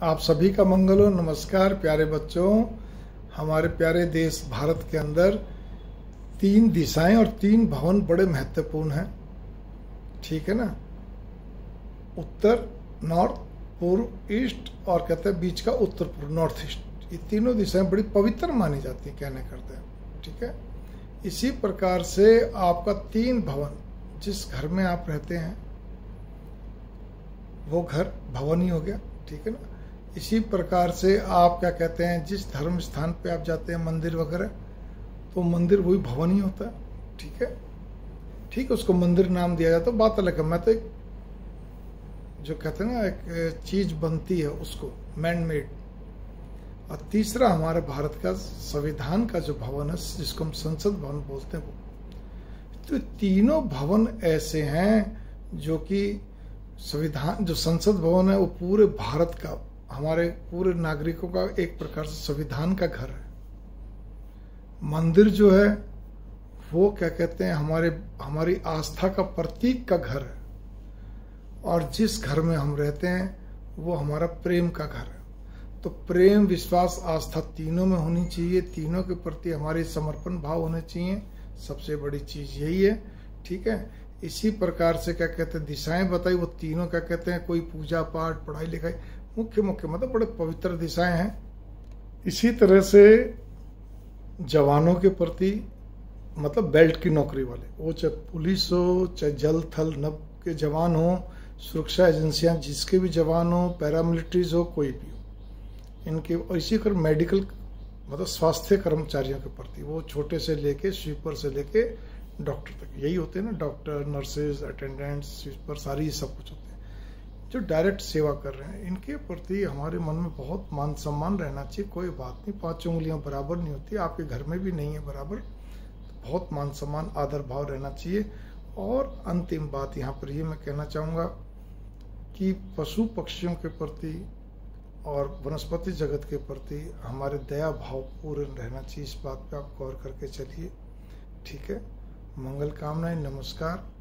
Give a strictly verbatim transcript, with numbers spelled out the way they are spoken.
आप सभी का मंगल हो। नमस्कार प्यारे बच्चों। हमारे प्यारे देश भारत के अंदर तीन दिशाएं और तीन भवन बड़े महत्वपूर्ण हैं, ठीक है ना। उत्तर, नॉर्थ, पूर्व, ईस्ट और कहते हैं बीच का उत्तर पूर्व, नॉर्थ ईस्ट। ये तीनों दिशाएं बड़ी पवित्र मानी जाती हैं, कहने करते हैं, ठीक है। इसी प्रकार से आपका तीन भवन, जिस घर में आप रहते हैं वो घर भवन ही हो गया, ठीक है ना। इसी प्रकार से आप क्या कहते हैं, जिस धर्म स्थान पे आप जाते हैं, मंदिर वगैरह, तो मंदिर वही भवन ही होता है, ठीक है। ठीक है, उसको मंदिर नाम दिया जाता है, बात अलग है। मैं तो एक जो कहते हैं ना, एक चीज बनती है उसको मैन मेड। और तीसरा हमारे भारत का संविधान का जो भवन है, जिसको हम संसद भवन बोलते हैं, वो तो तीनों भवन ऐसे हैं जो कि संविधान, जो संसद भवन है वो पूरे भारत का, हमारे पूरे नागरिकों का एक प्रकार से संविधान का घर है। मंदिर जो है वो क्या कहते हैं, हमारे हमारी आस्था का प्रतीक का घर है। और जिस घर में हम रहते हैं वो हमारा प्रेम का घर है। तो प्रेम, विश्वास, आस्था तीनों में होनी चाहिए, तीनों के प्रति हमारी समर्पण भाव होने चाहिए। सबसे बड़ी चीज यही है, ठीक है। इसी प्रकार से क्या कहते हैं, दिशाएं बताई, वो तीनों क्या कहते हैं, कोई पूजा पाठ, पढ़ाई लिखाई, मुख्य मुख्य मतलब बड़े पवित्र दिशाएं हैं। इसी तरह से जवानों के प्रति, मतलब बेल्ट की नौकरी वाले, वो चाहे पुलिस हो, चाहे जल थल नभ के जवान हो, सुरक्षा एजेंसियां जिसके भी जवान हो, पैरामिलिट्रीज हो, कोई भी हो, इनके। और इसी कर मेडिकल, मतलब स्वास्थ्य कर्मचारियों के प्रति, वो छोटे से लेके स्वीपर से लेके डॉक्टर तक, यही होते हैं ना, डॉक्टर, नर्सेज, अटेंडेंट्स, स्वीपर, सारी सब कुछ होते हैं जो डायरेक्ट सेवा कर रहे हैं। इनके प्रति हमारे मन में बहुत मान सम्मान रहना चाहिए। कोई बात नहीं, पांच उंगलियां बराबर नहीं होती, आपके घर में भी नहीं है बराबर, बहुत मान सम्मान, आदर भाव रहना चाहिए। और अंतिम बात यहाँ पर ये मैं कहना चाहूँगा कि पशु पक्षियों के प्रति और वनस्पति जगत के प्रति हमारे दया भाव पूर्ण रहना चाहिए। इस बात पे आप गौर करके चलिए, ठीक है। मंगल कामनाएं, नमस्कार।